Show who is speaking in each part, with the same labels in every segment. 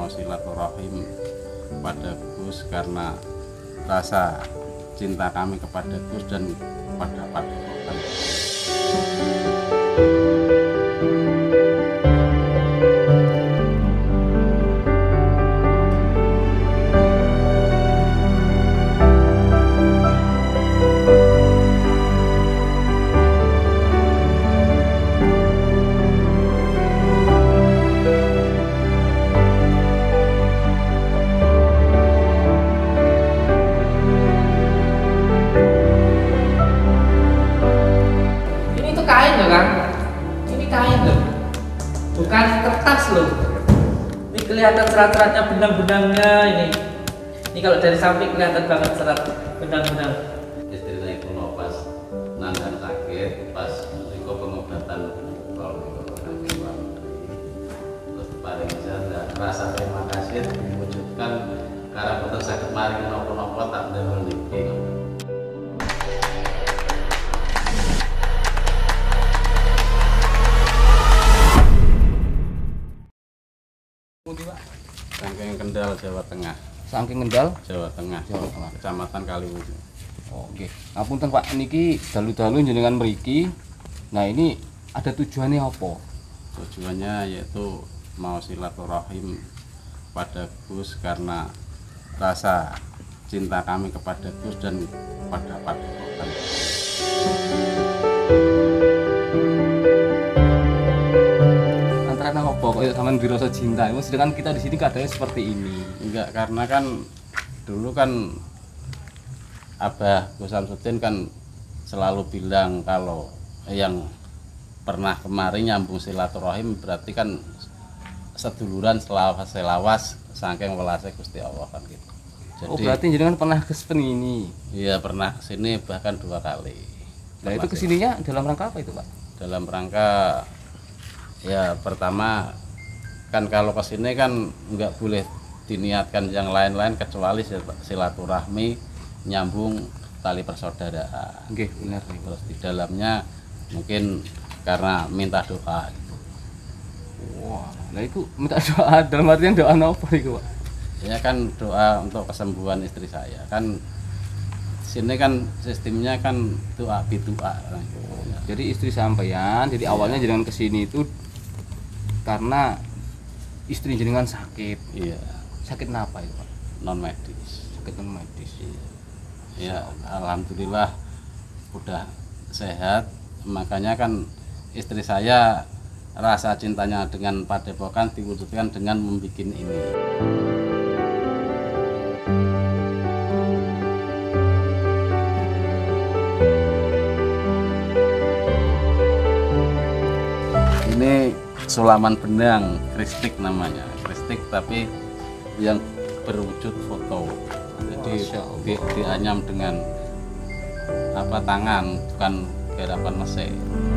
Speaker 1: mau silaturahim kepada Gus karena rasa cinta kami kepada Gus dan kepada Padepokan.
Speaker 2: Bukan kertas loh. Ini kelihatan serat-seratnya, benang-benangnya ini. Ini kalau dari samping kelihatan banget serat benang-benang.
Speaker 1: Istri saya itu pas nandang sakit, pas risiko pengobatan terus paling saya rasa terima kasih diwujudkan karena betul sakit maring nopo-nopo tak ndemel niki. Saking Kendal, Jawa Tengah.
Speaker 3: Saking Kendal,
Speaker 1: Jawa Tengah.
Speaker 3: Jawa Tengah.
Speaker 1: Kecamatan Kaliwungu.
Speaker 3: Oh, oke. Ngapunten Pak, niki dalu-dalu jenengan mriki. Nah, ini ada tujuannya apa?
Speaker 1: Tujuannya yaitu mau silaturahim pada Gus karena rasa cinta kami kepada Gus dan kepada Padepokan.
Speaker 3: Antara apa kok sampean dirasa cinta? Sedangkan kita di sini keadaannya seperti ini.
Speaker 1: Enggak, karena kan dulu kan Abah Gus Samsudin kan selalu bilang kalau yang pernah kemarin nyambung silaturahim berarti kan seduluran selawas saking welase Gusti Allah kan gitu. Jadi,
Speaker 3: oh, berarti jenengan pernah ke ini?
Speaker 1: Iya, pernah kesini bahkan 2 kali.
Speaker 3: Nah, itu kesininya dalam rangka apa itu, Pak?
Speaker 1: Dalam rangka ya pertama kan kalau kesini kan nggak boleh diniatkan yang lain-lain kecuali silaturahmi nyambung tali persaudaraan.
Speaker 3: Oke, benar.
Speaker 1: Terus di dalamnya mungkin karena minta doa gitu.
Speaker 3: Wah, nah itu minta doa dalam artian doa apa itu, Pak?
Speaker 1: Ya kan doa untuk kesembuhan istri saya. Kan sini kan sistemnya kan doa bidoa.
Speaker 3: Jadi istri sampean, jadi awalnya jenengan kesini itu karena istri jenengan sakit.
Speaker 1: Iya.
Speaker 3: Sakit apa itu, Pak?
Speaker 1: Non medis.
Speaker 3: Sakit non medis.
Speaker 1: Ya, alhamdulillah udah sehat. Makanya kan istri saya rasa cintanya dengan Padepokan diwujudkan dengan membuat ini. Ini sulaman benang, kristik namanya, kristik tapi yang berwujud foto. Jadi dianyam dengan apa tangan, bukan garapan mesin.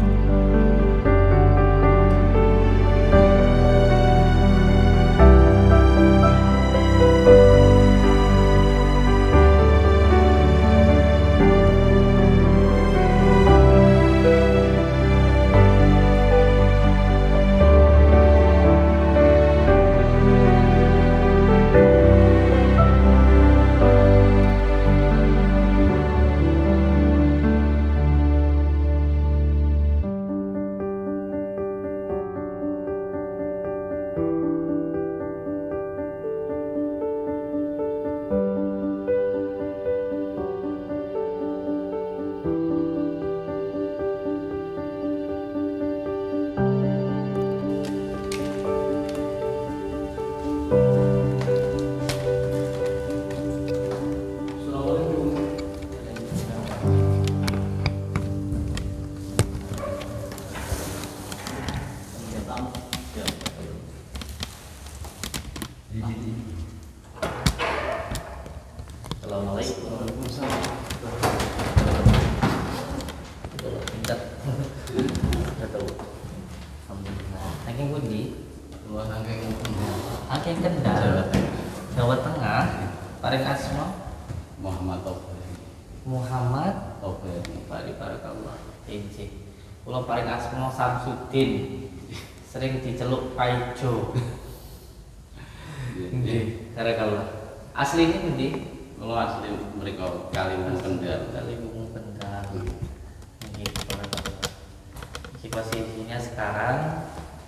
Speaker 2: Saking Kendal, Jawa Tengah. Paring asma
Speaker 1: Muhammad Taufik.
Speaker 2: Muhammad
Speaker 1: Taufik.
Speaker 2: Barakallah. Inci. Kula paring asma Samsudin. Sering diceluk Paijo.
Speaker 1: Iya.
Speaker 2: Nggih, barakallah. Asline pundi?
Speaker 1: Kalau asli mereka Kalimun Kendal.
Speaker 2: Kalimun Kendal. Nggih, barakallah. Iki posisinya sekarang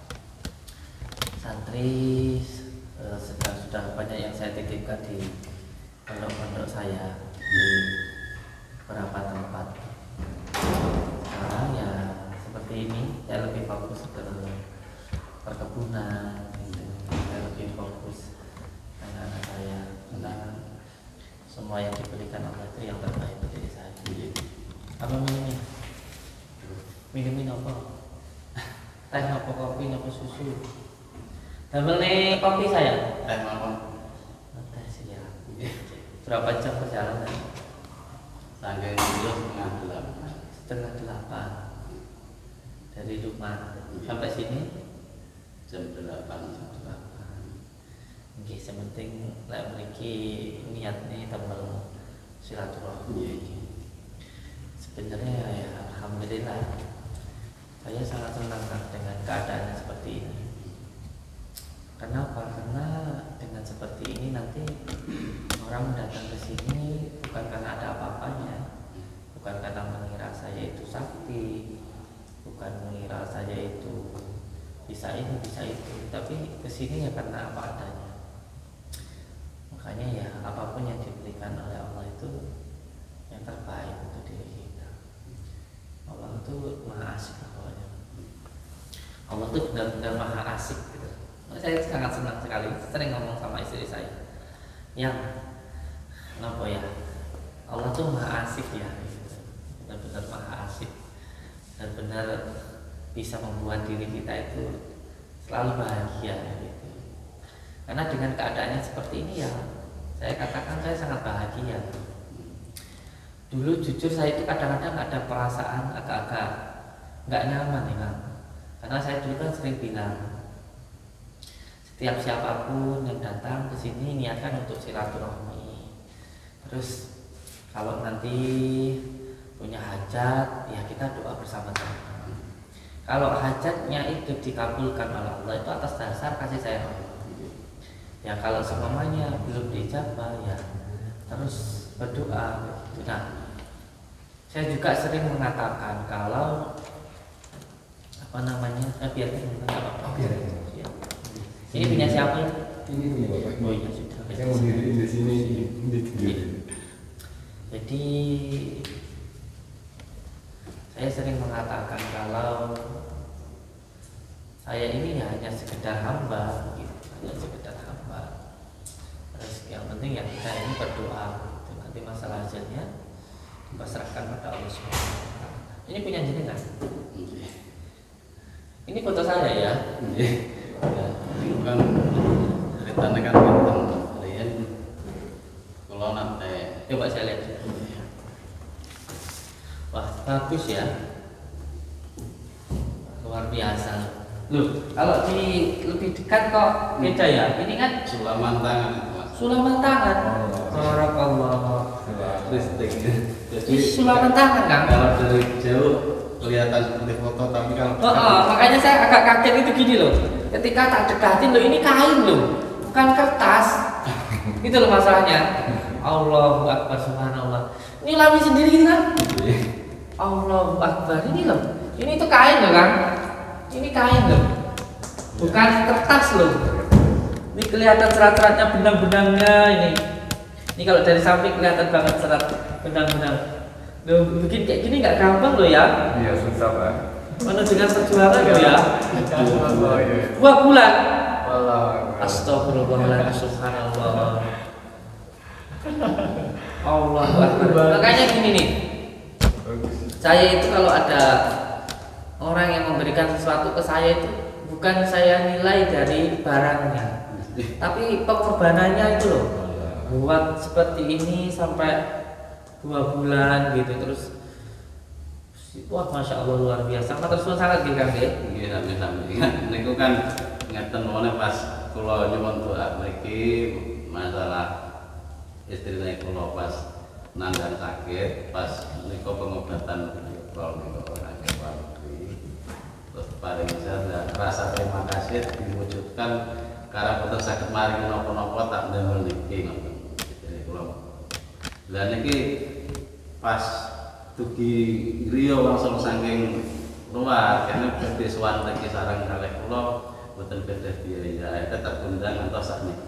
Speaker 2: santri sudah banyak yang saya titipkan di pondok-pondok saya di beberapa tempat. Sekarang ya seperti ini, saya lebih fokus ke perkebunan, gitu. Saya lebih fokus anak-anak saya, karena semua yang diberikan Allah itu yang terbaik untuk diri saya. Apa minumnya? Minumin apa? Teh apa kopi apa susu? Damel nih kopi saya.
Speaker 1: Teh mawon.
Speaker 2: Teh sih ya. Berapa jam perjalanan?
Speaker 1: Tanggal setengah 8.
Speaker 2: Setengah 8 dari rumah sampai sini
Speaker 1: Jam 8.
Speaker 2: Oke, sementing lek mriki niat nih tambal silaturahmi. Sebenarnya ya alhamdulillah saya sangat senang dengan keadaan seperti ini. Kenapa? Karena dengan seperti ini nanti orang datang ke sini bukan karena ada apa-apanya, bukan karena mengira saya itu sakti, bukan mengira saya itu bisa ini bisa itu, tapi kesini ya karena apa adanya. Makanya ya apapun yang diberikan oleh Allah itu yang terbaik untuk diri kita. Allah itu maha asik pokoknya. Allah itu benar-benar maha asik gitu. Saya sangat senang sekali, sering ngomong sama istri saya yang kenapa ya Allah tuh maha asik ya, benar-benar maha asik dan benar bisa membuat diri kita itu selalu bahagia gitu. Karena dengan keadaannya seperti ini ya saya katakan saya sangat bahagia. Dulu jujur saya itu kadang-kadang ada perasaan agak-agak nggak nyaman ya, karena saya dulu kan sering bilang setiap siapapun yang datang ke sini niatkan untuk silaturahmi. Terus kalau nanti punya hajat, ya kita doa bersama-sama. Kalau hajatnya itu dikabulkan oleh Allah itu atas dasar kasih sayang Allah. Ya kalau semuanya belum dijabah ya terus berdoa. Nah, saya juga sering mengatakan kalau apa namanya, biarkan apa-apa. Ya. Ini punya siapa ya?
Speaker 4: Ini punya bapak.
Speaker 2: Oh iya sudah.
Speaker 4: Saya mau diriin di sini.
Speaker 2: Jadi saya sering mengatakan kalau saya ini ya hanya sekedar hamba, gitu. Hanya sekedar hamba. Terus yang penting ya kita ini berdoa. Gitu. Nanti masalah hasilnya dipasrahkan pada Allah Subhanahu wa Ta'ala. Ini punya jenengan. Ini foto saya ya.
Speaker 1: Ya, itu kan ceritanya kan tentang kalian kalau nanti
Speaker 2: Coba saya lihat. Wah, bagus ya. Luar biasa. Loh, kalau di lebih dekat kok beda ya. Ini kan
Speaker 1: sulaman tangan itu mas.
Speaker 2: sulaman tangan. Barakallah.
Speaker 1: Listrik.
Speaker 2: Ini sulaman tangan kan?
Speaker 1: Kalau dari jauh kelihatan seperti foto, tapi kalau
Speaker 2: Makanya saya agak kaget itu gini loh. Ketika tak dekatin loh, ini kain loh, bukan kertas. Itu loh masalahnya. Allahu Akbar, subhanallah. Ini Lami sendiri gitu kan? Allahu Akbar, ini loh. Ini tuh kain loh kan? Ini kain loh, bukan kertas loh. Ini kelihatan serat-seratnya, benang-benangnya ini. Ini kalau dari samping kelihatan banget serat benang-benang. Loh, bikin kayak gini nggak gampang loh ya.
Speaker 4: Iya, susah Pak.
Speaker 2: Mana dengan perjuangan loh ya.
Speaker 4: Oh, iya.
Speaker 2: 2 bulan.
Speaker 4: Wallah.
Speaker 2: Astagfirullahaladzim, subhanallah. Allah Akbar. Makanya gini nih, saya itu kalau ada orang yang memberikan sesuatu ke saya itu bukan saya nilai dari barangnya, tapi pengorbanannya itu loh. Buat seperti ini sampai 2 bulan gitu, terus wah masya Allah luar biasa. Matur suwun sangat nggih Kang nggih.
Speaker 1: nggih sami-sami. Niku kan ngeten mene pas kula nyuwun doa mriki masalah istrine kula pas nandang sakit, pas niku pengobatan beliau niku ora kepalih. Terus paling saya rasa terima kasih diwujudkan karena boten saged maringi napa-napa tak ndamel niki ngoten. Jadi kula. Lah niki pas dugi griya langsung saking luar karena badhe sowan teki sareng kalih kula boten badhe biaya tetep undang ngantos sakniki.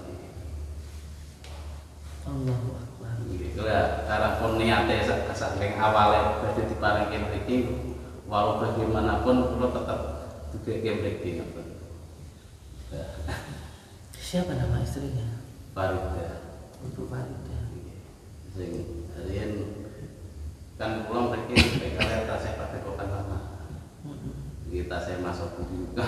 Speaker 2: Allahu Akbar.
Speaker 1: Nggih, karena pun niate saking awale badhe diparingi mriki walau bagaimanapun kula tetep dugeke mriki ngoten.
Speaker 2: Siapa nama istrinya?
Speaker 1: Farida.
Speaker 2: Ibu Farida.
Speaker 1: Sing riyen kan kula mriki kalih tasih padepokan lama. Kita saya masuk juga.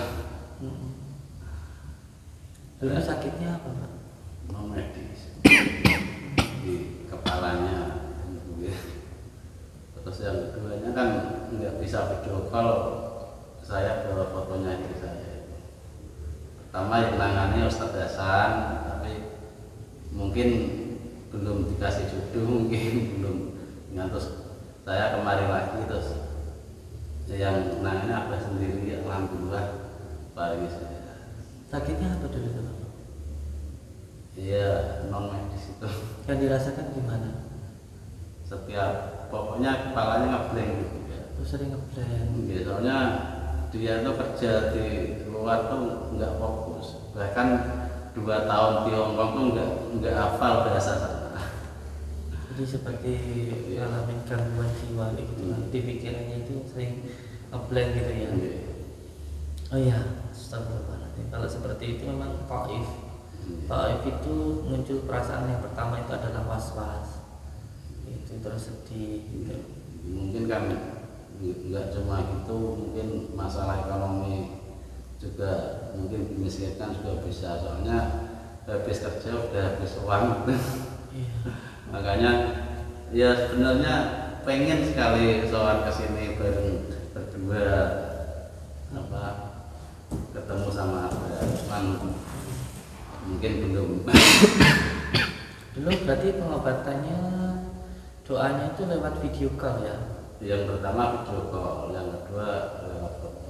Speaker 2: Dulu sakitnya apa, Pak?
Speaker 1: Non medis di kepalanya. Terus yang keduanya kan nggak bisa video call, saya bawa fotonya istri saya. Pertama yang nangani Ustadz Hasan, tapi mungkin belum dikasih jodoh, mungkin belum. Terus saya kemari lagi terus yang nangani Abah sendiri, alhamdulillah paling saya.
Speaker 2: Sakitnya apa dulu tuh?
Speaker 1: Iya, non medis itu.
Speaker 2: Yang dirasakan gimana?
Speaker 1: Setiap pokoknya kepalanya ngeblank gitu ya.
Speaker 2: Terus sering ngeblank.
Speaker 1: Ya, soalnya dia tuh kerja di luar tuh nggak fokus. Bahkan 2 tahun di Hongkong tuh nggak hafal bahasa sana.
Speaker 2: Jadi seperti ngalamin gangguan jiwa gitu. Di pikirannya itu sering ngeblank gitu ya. Oh iya, astagfirullahaladzim. Kalau seperti itu memang taif. Taif itu muncul perasaan yang pertama itu adalah was-was. Itu terus sedih. Gitu.
Speaker 1: Mungkin kan nggak cuma itu, mungkin masalah ekonomi juga mungkin dimiskinkan juga bisa. Soalnya habis kerja udah habis uang.
Speaker 2: Iya.
Speaker 1: Makanya ya sebenarnya pengen sekali soal kesini bareng berdua apa ketemu sama Abah, cuman mungkin belum.
Speaker 2: Dulu berarti pengobatannya doanya itu lewat video call ya?
Speaker 1: Yang pertama video call, yang kedua lewat foto.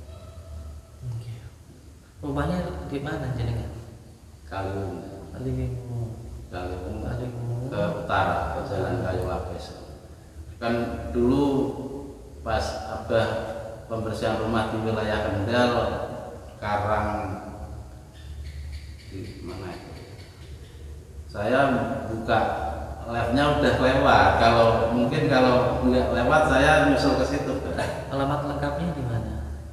Speaker 2: Rumahnya di mana jenengan?
Speaker 1: Kaliwung
Speaker 2: Kaliwung
Speaker 1: ke utara, ke Jalan Kayu Lapis. Kan dulu pas Abah pembersihan rumah di wilayah Kendal, Karang di mana itu? Saya buka live-nya udah lewat. Kalau mungkin kalau nggak lewat saya nyusul ke situ.
Speaker 2: Alamat lengkapnya di mana?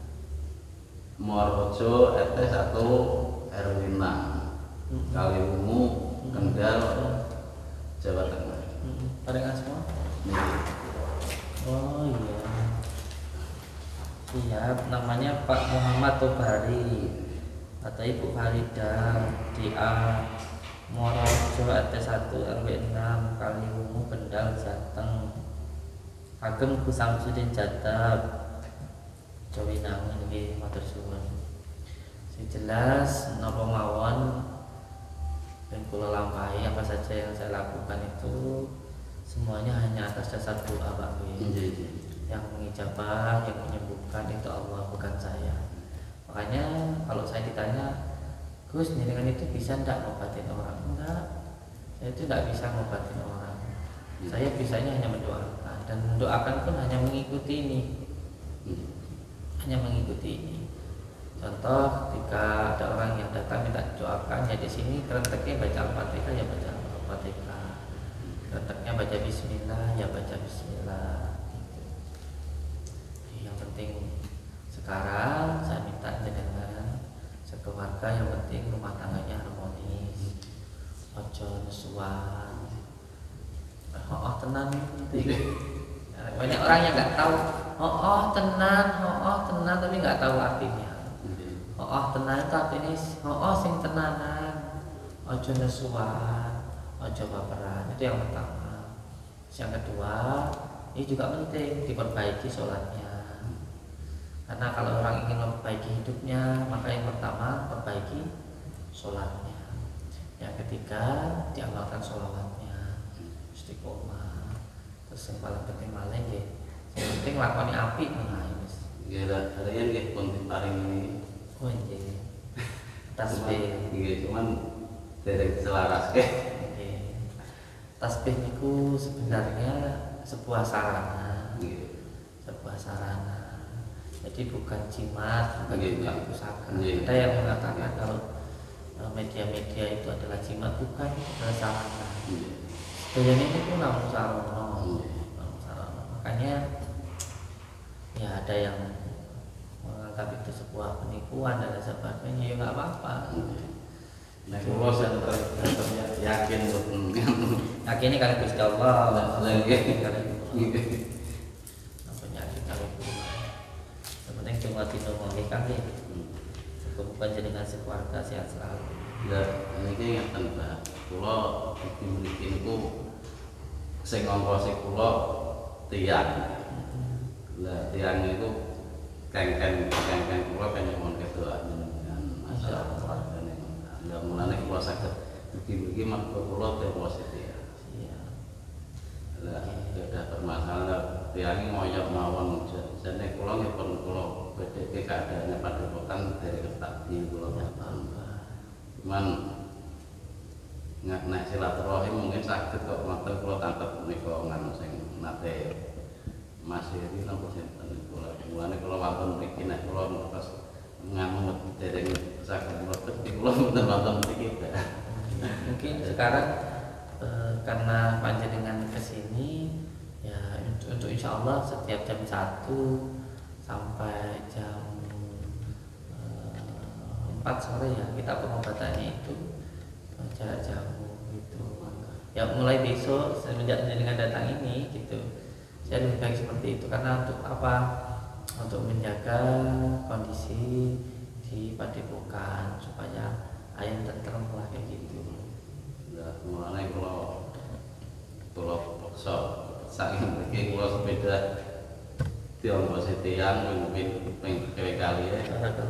Speaker 1: Muarwojo RT 1 RW 6 Kaliwungu Kendal Jawa Tengah.
Speaker 2: Paling asma? Oh iya. Siap, namanya Pak Muhammad Tobari atau Ibu Farida DA Muarwojo RT 1 RW 6 Kaliwungu Kendal Jateng. Ageng Gus Samsudin Jadab Jawinangun nggih matur suwun. Sing jelas napa mawon yang kula lampahi apa saja yang saya lakukan itu semuanya hanya atas dasar doa Pak nggih. Yang mengijabah, yang menyembuhkan itu Allah, bukan saya. Makanya kalau saya ditanya, Gus, jenengan itu bisa ndak ngobatin orang? Enggak. Saya itu ndak bisa ngobatin orang. Saya bisanya hanya mendoakan, dan mendoakan pun hanya mengikuti ini. Hanya mengikuti ini. Contoh, ketika ada orang yang datang minta doakan, ya di sini kerenteknya baca Al-Fatihah, ya baca Al-Fatihah. Kerenteknya baca Bismillah, ya baca Bismillah. Gitu. Yang penting sekarang saya minta jenengan sekeluarga, yang penting rumah tangganya harmonis, ojo nesuan. Oh tenan gitu. Banyak orang yang nggak tahu. Tenan tapi nggak tahu artinya. Tenan itu artinya sing tenanan. Ojo nesuan, ojo baperan. Itu yang pertama. Yang kedua, ini juga penting diperbaiki sholatnya. Karena kalau orang ingin memperbaiki hidupnya, maka yang pertama perbaiki sholatnya. Yang ketiga, diamalkan sholawatnya, istiqomah. Terus yang paling penting malah ya, yang penting lakoni apik mengayu.
Speaker 1: Nggih, harian nggih pun diparingi
Speaker 2: Oh iya. Tasbih.
Speaker 1: Iya, cuman dereng selaraske.
Speaker 2: Nggih. Tasbih niku sebenarnya sebuah sarana.
Speaker 1: Nggih.
Speaker 2: Sebuah sarana. Jadi bukan jimat, bukan
Speaker 1: Nggih,
Speaker 2: juga
Speaker 1: nggih.
Speaker 2: pusaka.
Speaker 1: Nggih.
Speaker 2: Ada yang mengatakan kalau media-media itu adalah jimat, bukan sarana.
Speaker 1: Nggih.
Speaker 2: Sebenarnya ini pun namun sarana.
Speaker 1: Nggih.
Speaker 2: Namun sarana. Makanya ya ada yang menganggap itu sebuah penipuan dan sebagainya, ya nggak apa-apa.
Speaker 1: Nek kula tetep yakin mboten.
Speaker 2: Akhirnya kalian Gusti Allah,
Speaker 1: Nggih.
Speaker 2: kalian penyakit kalian. Sebenarnya cuma tidak ngomong kami. Bukan jenengan sekeluarga sehat selalu.
Speaker 1: Ya, niki ngeten, Pak. Kula iki mriki niku sing ngongkosi kula tiyang. Lah tiyang niku kengken kula kan nyuwun kedoa jenengan. Masyaallah. Lah mulane kula saged mriki mergo kula depositi ya.
Speaker 2: Iya.
Speaker 1: Lah ada permasalahan tiyang ngoyo mawon jane kula nggih pun kula bedheke keadaannya padepokan dari ketak di kula cuman nek silaturahim mungkin saged kok ngoten kula tangkep menika nganu sing nate masih iki napa sinten kula mulane kula wonten mriki nek kula terus nganu dereng saged mlebet kula mboten wonten mriki
Speaker 2: Mungkin sekarang karena panjenengan kesini ya untuk insya Allah setiap jam 1 sampai jam 4 sore ya kita pengobatannya itu jarak jauh gitu. Ya mulai besok semenjak dengan datang ini gitu saya lebih baik seperti itu karena untuk apa? Untuk menjaga kondisi di padepokan supaya ayam tentrem lah kayak gitu.
Speaker 1: Ya mulane kula paksa saking mriki kula sepeda diombo setian mungkin ping kali ya.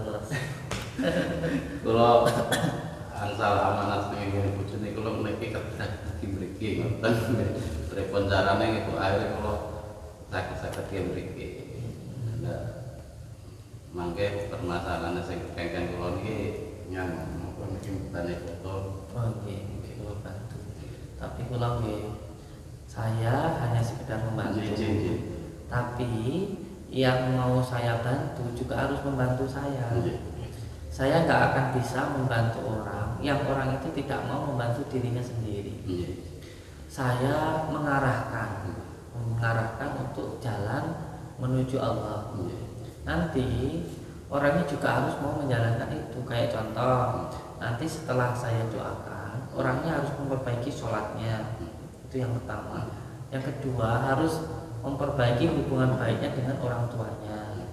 Speaker 1: Kula angsal amanat pengen bojone kula mriki kedah di mriki ngoten. Pripun carane iku akhire kula saged ki mriki. Nah, mangke permasalahan sing kengken kula niki nyang napa niki mbane foto.
Speaker 2: Oh nggih, mungkin kula bantu. Tapi kula nggih saya hanya sekedar membantu. Tapi yang mau saya bantu juga harus membantu saya. Saya nggak akan bisa membantu orang yang orang itu tidak mau membantu dirinya sendiri. Saya mengarahkan untuk jalan menuju Allah. Nanti orangnya juga harus mau menjalankan itu. Kayak contoh, nanti setelah saya doakan, orangnya harus memperbaiki sholatnya. Itu yang pertama. Yang kedua harus memperbaiki hubungan baiknya dengan orang tuanya.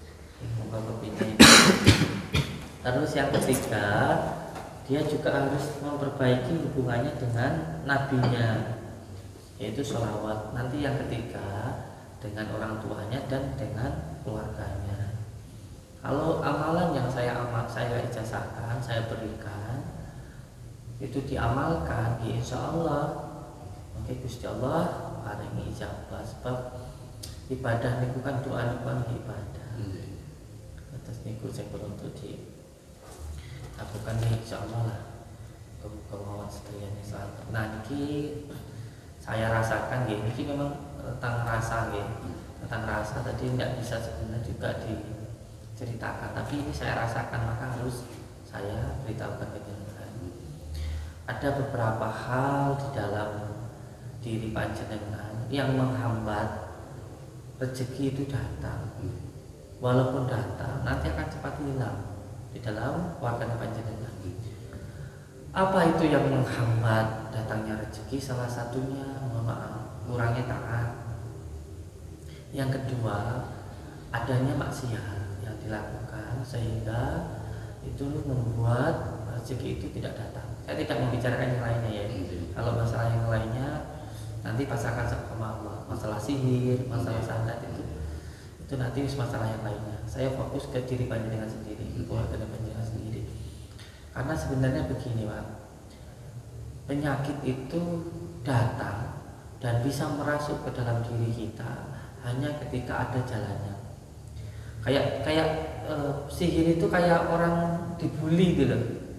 Speaker 2: Terus yang ketiga, dia juga harus memperbaiki hubungannya dengan nabinya, yaitu sholawat. Nanti yang ketiga dengan orang tuanya dan dengan keluarganya. Kalau amalan yang saya ijazahkan, saya berikan itu diamalkan, ya insya Allah mungkin Gusti Allah paringi ijabah sebab ibadah niku kan doa niku kan ibadah. Atas niku sing untuk dilakukan nih insya Allah lah. Kemauan sedaya selamat. Nah niki saya rasakan nggih niki memang tentang rasa nggih. Tentang rasa tadi tidak bisa sebenarnya juga diceritakan, tapi ini saya rasakan maka harus saya beritahukan ke jenengan. Ada beberapa hal di dalam diri panjenengan yang menghambat rezeki itu datang. Walaupun datang, nanti akan cepat hilang di dalam keluarga panjenengan. Apa itu yang menghambat datangnya rezeki? Salah satunya, mohon maaf, kurangnya taat. Yang kedua, adanya maksiat yang dilakukan sehingga itu membuat rezeki itu tidak datang. Saya tidak membicarakan yang lainnya ya. Kalau masalah yang lainnya nanti pasangkan sama Allah. Masalah sihir, masalah santet itu nanti masalah yang lainnya. Saya fokus ke diri panjenengan sendiri, keluarga panjenengan sendiri. Karena sebenarnya begini Pak, penyakit itu datang dan bisa merasuk ke dalam diri kita hanya ketika ada jalannya. Kayak sihir itu kayak orang dibully gitu loh.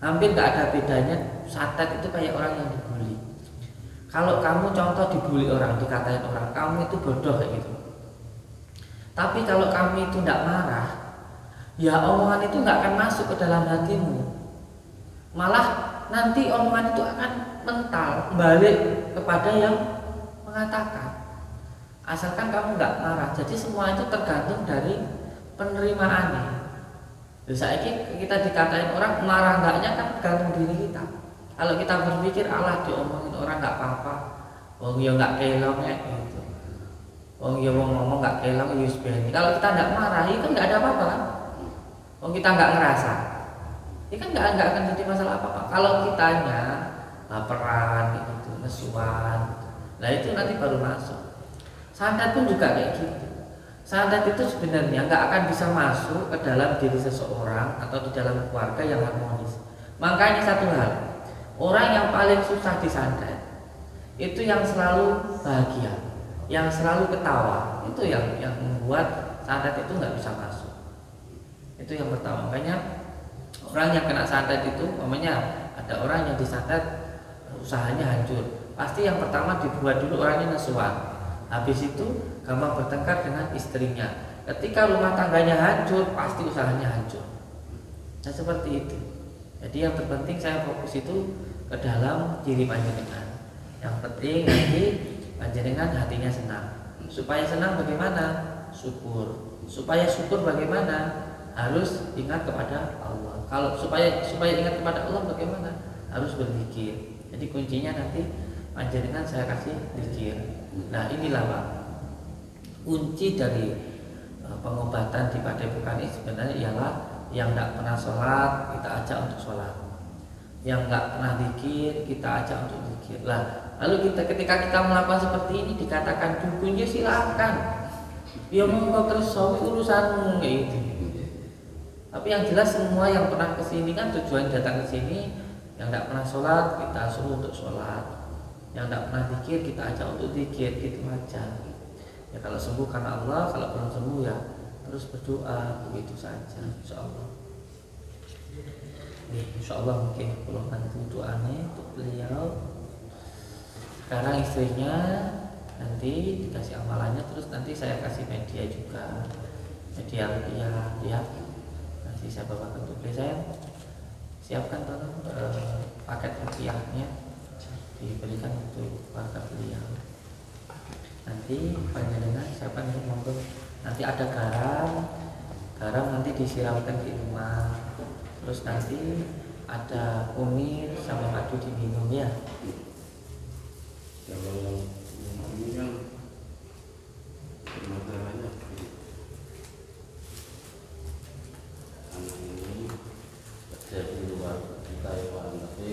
Speaker 2: Hampir nggak ada bedanya. Santet itu kayak orang yang dibully. Kalau kamu contoh dibully orang, dikatain orang, kamu itu bodoh kayak gitu. Tapi kalau kamu itu tidak marah, ya omongan itu nggak akan masuk ke dalam hatimu. Malah nanti omongan itu akan mental balik kepada yang mengatakan. Asalkan kamu nggak marah. Jadi semua itu tergantung dari penerimaannya. Misalnya kita dikatain orang, marah enggaknya kan tergantung diri kita. Kalau kita berpikir Allah diomongin orang nggak apa-apa, wong ya nggak kelong ya gitu. Wong ya wong ngomong nggak kelong ya sebenarnya. Kalau kita nggak marah, itu nggak ada apa-apa kan? Wong kita nggak ngerasa, ini kan nggak akan jadi masalah apa-apa. Kalau kitanya laparan gitu, nesuan, nah itu nanti baru masuk. Santet pun juga kayak gitu. Santet itu sebenarnya nggak akan bisa masuk ke dalam diri seseorang atau di dalam keluarga yang harmonis. Makanya satu hal, orang yang paling susah disantet itu yang selalu bahagia, yang selalu ketawa. Itu yang membuat santet itu nggak bisa masuk. Itu yang pertama. Makanya orang yang kena santet itu, namanya ada orang yang disantet usahanya hancur. Pasti yang pertama dibuat dulu orangnya nesuan. Habis itu gampang bertengkar dengan istrinya. Ketika rumah tangganya hancur, pasti usahanya hancur. Nah seperti itu. Jadi yang terpenting saya fokus itu ke dalam diri panjenengan. Yang penting nanti panjenengan hatinya senang. Supaya senang bagaimana? Syukur. Supaya syukur bagaimana? Harus ingat kepada Allah. Kalau supaya ingat kepada Allah bagaimana? Harus berzikir. Jadi kuncinya nanti panjenengan saya kasih zikir. Nah inilah Pak, kunci dari pengobatan di Padepokan ini sebenarnya ialah yang tidak pernah sholat kita ajak untuk sholat, yang nggak pernah zikir kita ajak untuk zikir. Lah lalu ketika kita melakukan seperti ini dikatakan dukunnya silakan, ya monggo terus urusanmu kayak gitu. Tapi yang jelas semua yang pernah kesini kan tujuan datang ke sini, yang tidak pernah sholat kita suruh untuk sholat, yang tidak pernah zikir kita ajak untuk zikir, gitu aja. Ya kalau sembuh karena Allah, kalau belum sembuh ya terus berdoa, begitu saja. Insya Allah. Insya Allah mungkin kalau bantu doanya untuk beliau. Sekarang istrinya nanti dikasih amalannya, terus nanti saya kasih media juga, media rupiah ya. Nanti saya bawakan untuk beliau. Saya siapkan tolong paket rupiahnya diberikan untuk warga beliau. Nanti panjenengan siapkan untuk monggo. Nanti ada garam nanti disiramkan di rumah. Terus nanti ada umir sama madu diminum ya.
Speaker 1: Kalau ini kan masalahnya anak ini kerja di luar di Taiwan, tapi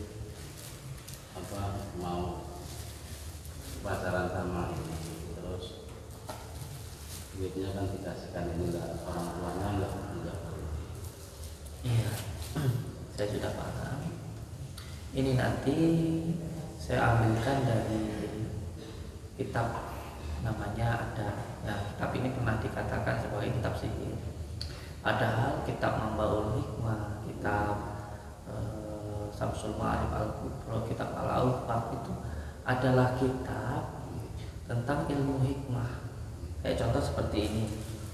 Speaker 1: mau pacaran sama ini, terus duitnya kan dikasihkan ini enggak, orang tuanya enggak.
Speaker 2: Iya, saya sudah paham. Ini nanti saya ambilkan dari kitab, namanya ada. Nah, kitab ini pernah dikatakan sebagai kitab sihir. Padahal kitab Mambaul Hikmah, kitab Samsul Ma'arif Al-Kubra, kitab Al-Awqaf itu adalah kitab tentang ilmu hikmah. Kayak contoh seperti ini.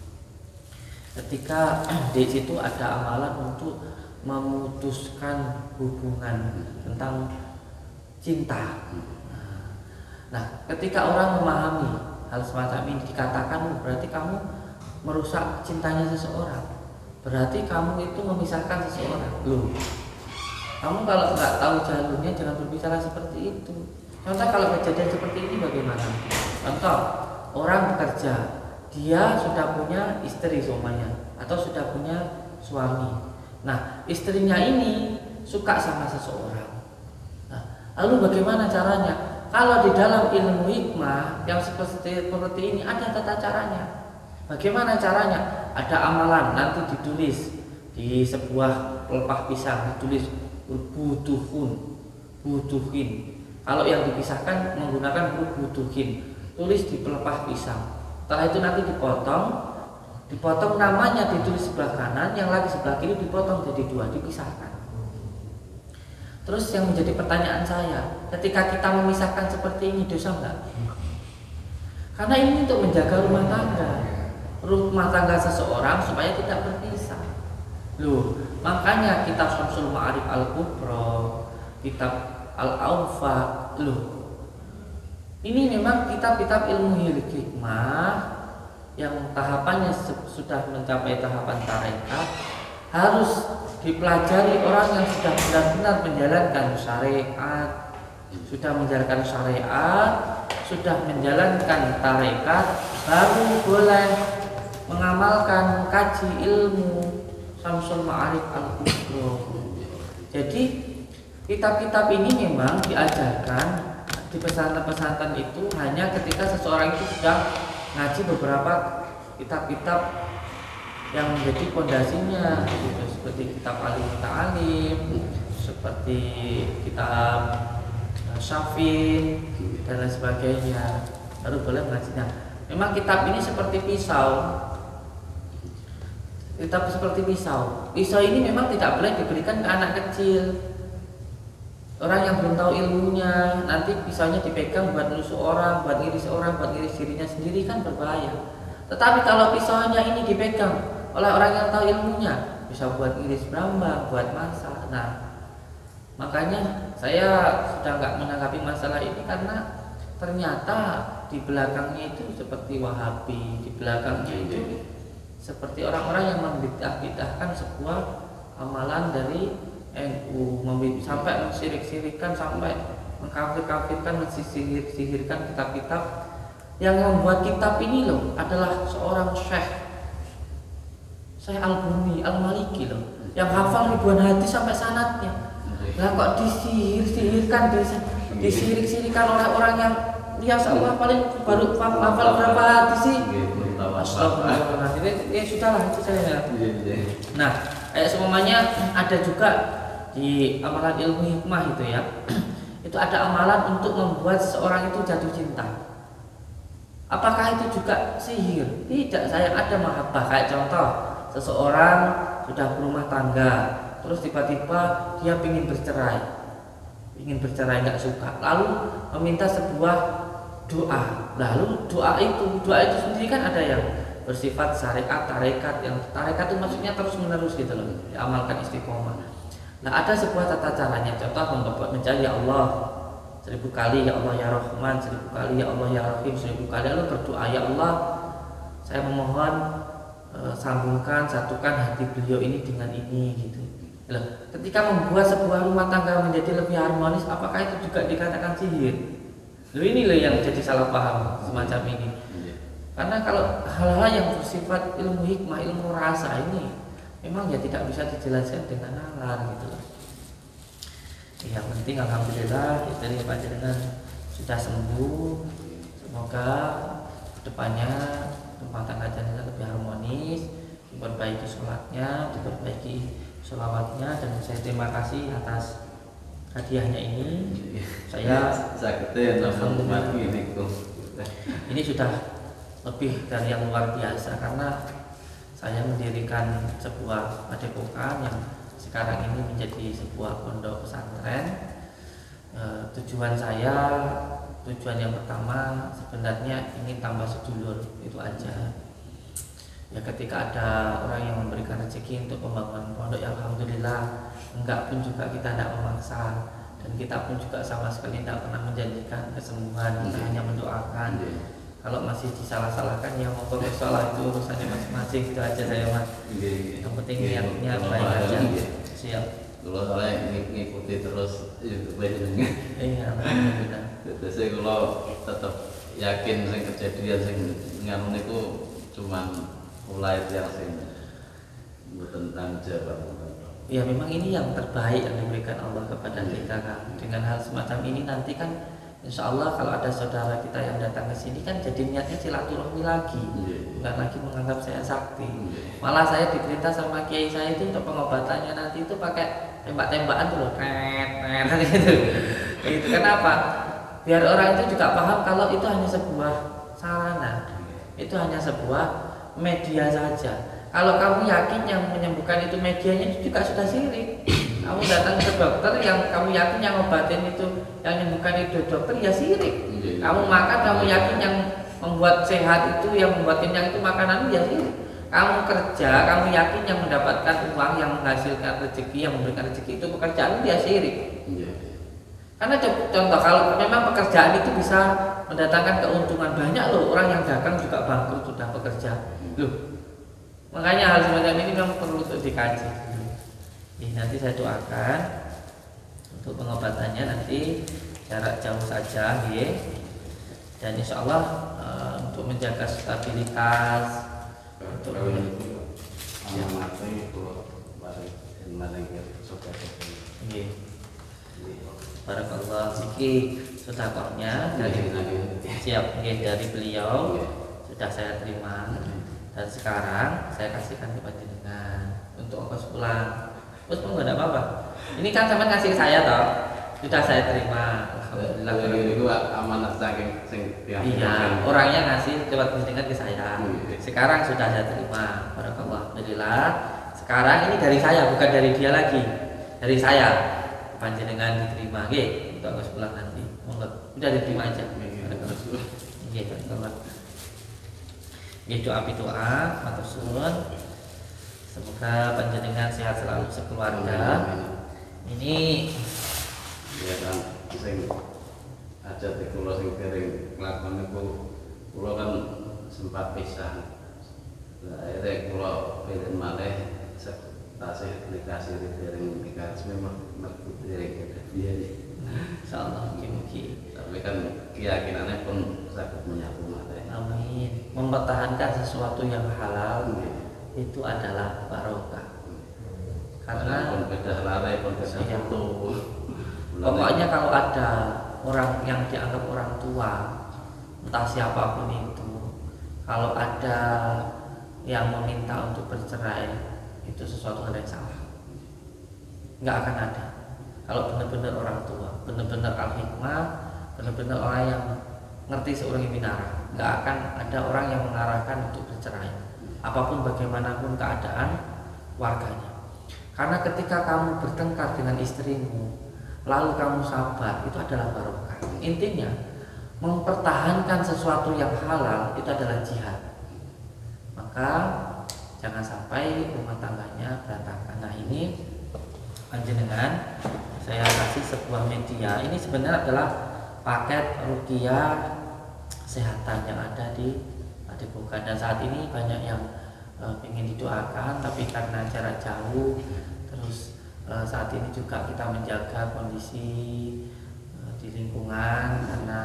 Speaker 2: Ketika di situ ada amalan untuk memutuskan hubungan tentang cinta. Nah, ketika orang memahami hal semacam ini dikatakan berarti kamu merusak cintanya seseorang. Berarti kamu itu memisahkan seseorang. Loh. Kamu kalau nggak tahu jalurnya jangan berbicara seperti itu. Contoh kalau kejadian seperti ini bagaimana? Contoh orang bekerja, dia sudah punya istri semuanya atau sudah punya suami. Nah istrinya ini suka sama seseorang. Nah, lalu bagaimana caranya? Kalau di dalam ilmu hikmah yang seperti ini ada tata caranya. Bagaimana caranya? Ada amalan nanti ditulis di sebuah pelepah pisang, ditulis butuhin. Kalau yang dipisahkan menggunakan huruf butuhin, tulis di pelepah pisang. Setelah itu nanti dipotong namanya ditulis sebelah kanan, yang lagi sebelah kiri dipotong jadi dua, dipisahkan. Terus yang menjadi pertanyaan saya, ketika kita memisahkan seperti ini dosa enggak? Karena ini untuk menjaga rumah tangga seseorang supaya tidak berpisah. Loh, makanya kitab Syamsul Ma'arif Al-Kubra, kitab Al-Awfa, loh. Ini memang kitab-kitab ilmu hikmah yang tahapannya sudah mencapai tahapan tarekat, harus dipelajari orang yang sudah benar-benar menjalankan syariat, sudah menjalankan tarekat, baru boleh mengamalkan kaji ilmu Syamsul Ma'arif Al-Kubra. Jadi kitab-kitab ini memang diajarkan di pesantren-pesantren itu hanya ketika seseorang itu sudah ngaji beberapa kitab-kitab yang menjadi pondasinya, gitu, seperti kitab Alim Ta'alim, seperti kitab Syafin dan lain sebagainya, baru boleh mengajinya. Memang kitab ini seperti pisau. Kitab seperti pisau. Pisau ini memang tidak boleh diberikan ke anak kecil. Orang yang belum tahu ilmunya, nanti pisaunya dipegang buat nusuk orang, buat ngiris dirinya sendiri, kan berbahaya. Tetapi kalau pisaunya ini dipegang oleh orang yang tahu ilmunya, bisa buat ngiris brambang, buat masak. Nah, makanya saya sudah nggak menanggapi masalah ini karena ternyata di belakangnya itu seperti Wahabi, di belakangnya itu seperti orang-orang yang membidah-bidahkan sebuah amalan dari NU, sampai mensirik-sirikan, sampai mengkafir-kafirkan, mensihir-sihirkan kitab-kitab. Yang membuat kitab ini loh adalah seorang Syekh Al-Buni Al-Maliki loh, yang hafal ribuan hadis sampai sanadnya. Lah kok disihir-sihirkan, disirik-sirikan oleh orang yang ya Allah paling baru hafal berapa hadis sih? Astagfirullahaladzim. Ya sudahlah, itu saya. Nah, kayak semuanya ada juga di amalan ilmu hikmah itu ya. Itu ada amalan untuk membuat seseorang itu jatuh cinta. Apakah itu juga sihir? Tidak, saya ada mahabbah. Kayak contoh, seseorang sudah berumah tangga, terus tiba-tiba dia ingin bercerai, nggak suka, lalu meminta sebuah doa. Lalu doa itu sendiri kan ada yang bersifat syariat, tarekat. Yang tarekat itu maksudnya terus menerus gitu loh, diamalkan istiqomah. Nah, ada sebuah tata caranya. Contoh mencari ya Allah 1000 kali, ya Allah ya Rahman 1000 kali, ya Allah ya Rahim 1000 kali. Lalu berdoa, ya Allah saya memohon sambungkan, satukan hati beliau ini dengan ini gitu. Loh, ketika membuat sebuah rumah tangga menjadi lebih harmonis, apakah itu juga dikatakan sihir? Loh, ini loh yang jadi salah paham semacam ini. Karena kalau hal-hal yang bersifat ilmu hikmah, ilmu rasa ini memang ya tidak bisa dijelaskan dengan nalar gitu loh. Yang penting alhamdulillah dari panjenengan sudah sembuh. Semoga kedepannya rumah tangga jenengan lebih harmonis, diperbaiki sholatnya, diperbaiki sholawatnya, dan saya terima kasih atas hadiahnya ini. Saya ini sudah lebih dari yang luar biasa karena saya mendirikan sebuah padepokan yang sekarang ini menjadi sebuah pondok pesantren. Tujuan yang pertama sebenarnya ingin tambah sedulur, itu aja. Ya, ketika ada orang yang memberikan rezeki untuk pembangunan pondok, ya alhamdulillah. Enggak pun juga kita tidak memaksa, dan kita pun juga sama sekali tidak pernah menjanjikan kesembuhan, kita hanya mendoakan. Kalau masih disalah-salahkan ya mau salah, itu urusannya masing-masing, itu aja saya mas. Yang penting niatnya baik aja. Siap.
Speaker 1: Kalau soalnya ngikuti terus YouTube ini.
Speaker 2: Iya, benar.
Speaker 1: Jadi kalau tetap yakin sing kejadian sing ngamun itu cuman mulai yang sing tentang jawaban.
Speaker 2: Ya memang ini yang terbaik yang diberikan Allah kepada kita kan. Dengan hal semacam ini nanti kan insya Allah kalau ada saudara kita yang datang ke sini kan jadi niatnya silaturahmi lagi, bukan lagi menganggap saya sakti. Malah saya diperintah sama kiai saya itu untuk pengobatannya nanti itu pakai tembak-tembakan tuh loh, gitu. Itu kenapa? Biar orang itu juga paham kalau itu hanya sebuah sarana, itu hanya sebuah media saja. Kalau kamu yakin yang menyembuhkan itu medianya, itu juga sudah syirik. Kamu datang ke dokter yang kamu yakin yang obatin itu yang bukan itu dokter ya sirik. Kamu makan kamu yakin yang membuat sehat itu yang membuat kenyang itu makanan ya sirik. Kamu kerja kamu yakin yang mendapatkan uang yang menghasilkan rezeki yang memberikan rezeki itu pekerjaan dia sirik. Karena contoh kalau memang pekerjaan itu bisa mendatangkan keuntungan banyak loh orang yang dagang juga bangkrut sudah bekerja loh. Makanya hal semacam ini memang perlu untuk dikaji. Nanti saya doakan untuk pengobatannya nanti jarak jauh saja, ya. Dan insya Allah untuk menjaga stabilitas untuk barakallah zikir sedekahnya dari siap dari beliau sudah saya terima dan sekarang saya kasihkan kepada jenengan untuk ongkos pulang. Terus nggak ada apa-apa. Ini kan sama kasih saya toh, sudah saya terima. Alhamdulillah.
Speaker 1: Itu amanat saking
Speaker 2: Iya, orangnya ngasih lewat jenengan ke saya. Sekarang sudah saya terima. Barakallah. Alhamdulillah. Sekarang ini dari saya bukan dari dia lagi. Dari saya. Panjenengan diterima, nggih, untuk ongkos pulang nanti. Monggo, udah diterima aja. Nggih, barakallah. Nggih, doa, matur suwun. Semoga panjenengan sehat selalu sekeluarga. Ini
Speaker 1: ya kan sing aja di kula sing dereng nglakon niku kula kan sempat pisah. Lah akhirnya kula pengen malih tasih dikasih dereng dikasih memang mergo dereng kedapian.
Speaker 2: insyaallah mugi-mugi.
Speaker 1: Tapi kan keyakinannya pun sakit menyatu malih.
Speaker 2: Amin. Mempertahankan sesuatu yang halal itu adalah barokah. Karena
Speaker 1: pun beda lalai pun beda foto.
Speaker 2: Pokoknya kalau ada orang yang dianggap orang tua, entah siapapun itu, kalau ada yang meminta untuk bercerai, itu sesuatu hal yang salah. Nggak akan ada. Kalau benar-benar orang tua, benar-benar al-hikmah, benar-benar orang yang ngerti seorang binara, nggak akan ada orang yang mengarahkan untuk bercerai. Apapun bagaimanapun keadaan warganya. Karena ketika kamu bertengkar dengan istrimu, lalu kamu sabar, itu adalah barokah. Intinya, mempertahankan sesuatu yang halal itu adalah jihad. Maka jangan sampai rumah tangganya berantakan. Nah ini panjenengan saya kasih sebuah media. Ini sebenarnya adalah paket ruqyah kesehatan yang ada di Padepokan. Dan saat ini banyak yang ingin didoakan, tapi karena jarak jauh, terus saat ini juga kita menjaga kondisi di lingkungan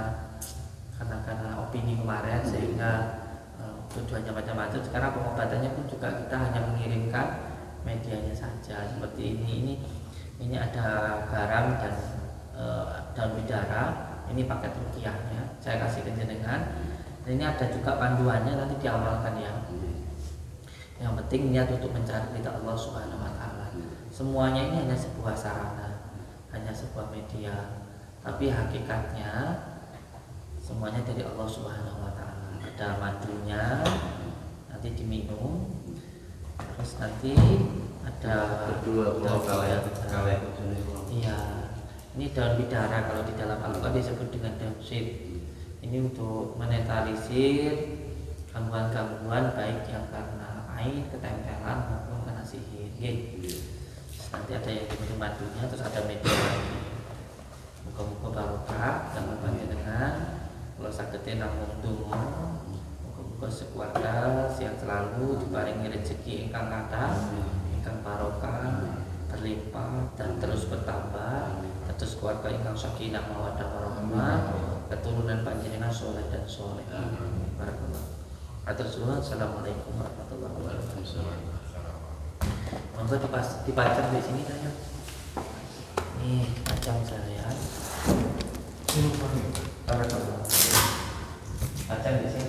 Speaker 2: karena opini kemarin sehingga tujuannya macam-macam. Sekarang pengobatannya pun juga kita hanya mengirimkan medianya saja seperti ini. Ini ada garam dan daun bidara. Ini paket ruqyahnya saya kasih ke jenengan. Dan ini ada juga panduannya, nanti diamalkan ya. Yang penting niat untuk mencari ridha Allah Subhanahu wa taala. Semuanya ini hanya sebuah sarana, hanya sebuah media. Tapi hakikatnya semuanya dari Allah Subhanahu wa taala. Ada madunya, nanti diminum. Terus nanti ada iya. Ini daun bidara, kalau di dalam Al-Quran disebut dengan daun sir. Ini untuk menetralisir gangguan-gangguan baik yang karena air, ketempelan maupun karena sihir. Nanti ada yang diminum madunya, terus ada media lagi. Muka-muka barokah dalam panjenengan. Kalau saketin namung donga, muka-muka sekeluarga siang selalu diparingi rezeki ingkang kathah, ingkang barokah, berlimpah dan terus bertambah. Terus keluarga ingkang sakinah mawaddah warahmah, keturunan panjenengan soleh dan soleh. Barakallah. Atur suwun. Assalamualaikum warahmatullahi wabarakatuh. Monggo dipajang di sini saya. Nih, pajang saya. Barakallah. Pajang di sini.